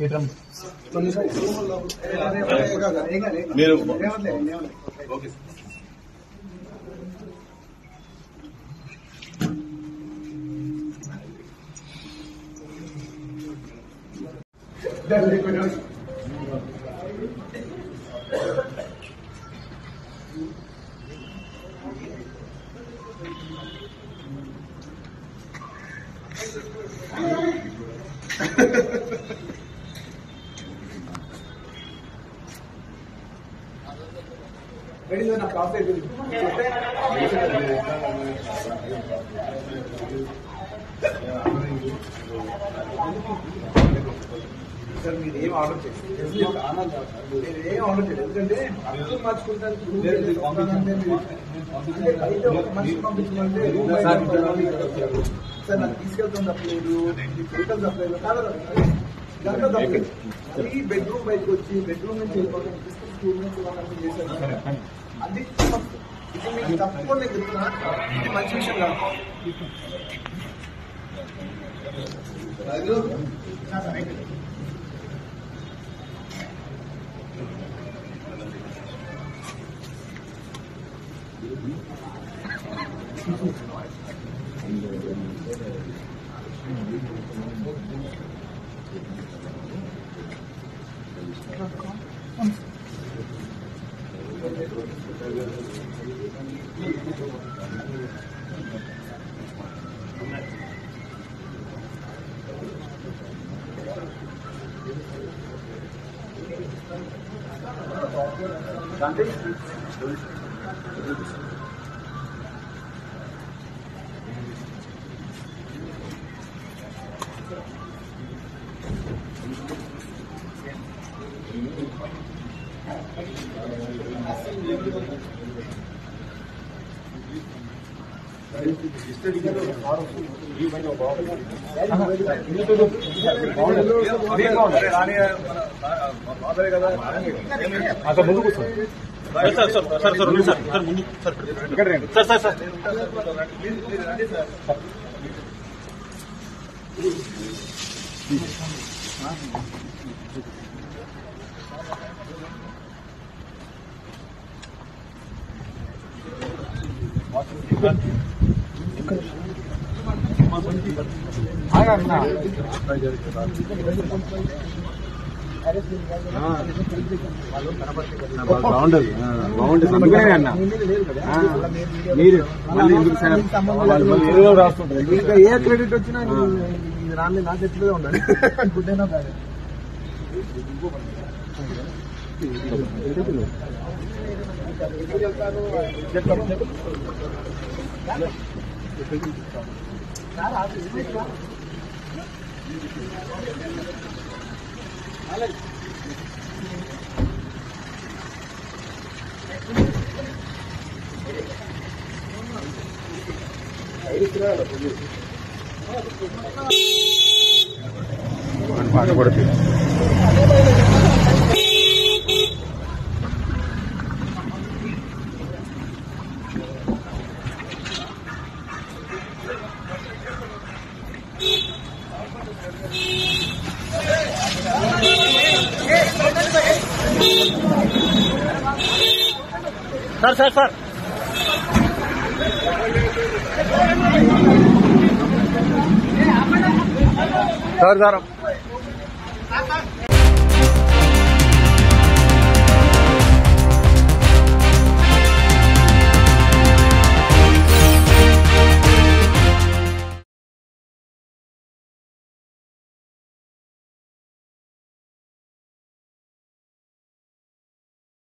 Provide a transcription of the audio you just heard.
మీరు సార్ మీరు ఏం ఆర్డర్ చేయండి, ఏం ఆర్డర్ చేయండి. ఎందుకంటే అర్థం మార్చుకుంటానికి మనిషి పంపించమంటే సార్ నాకు తీసుకెళ్తాం తప్పలేదు, వెహికల్ తప్పలేదు, దాంట్లో తప్పలేదు. అది బెడ్రూమ్ బయటకు వచ్చి బెడ్రూమ్ నుంచి వెళ్ళిపోతాం, స్కూల్ నుంచి చేశాను. అది ఇది మీకు తప్పకుండా నేను చెప్తున్నా, ఇది మంచి విషయం కాదు. ఇంకా ఏ క్రెడిట్ వచ్చినా రాని నా చేతిలో ఉండాలి. గుడ్డైనా కాదు. Sir sir sir sir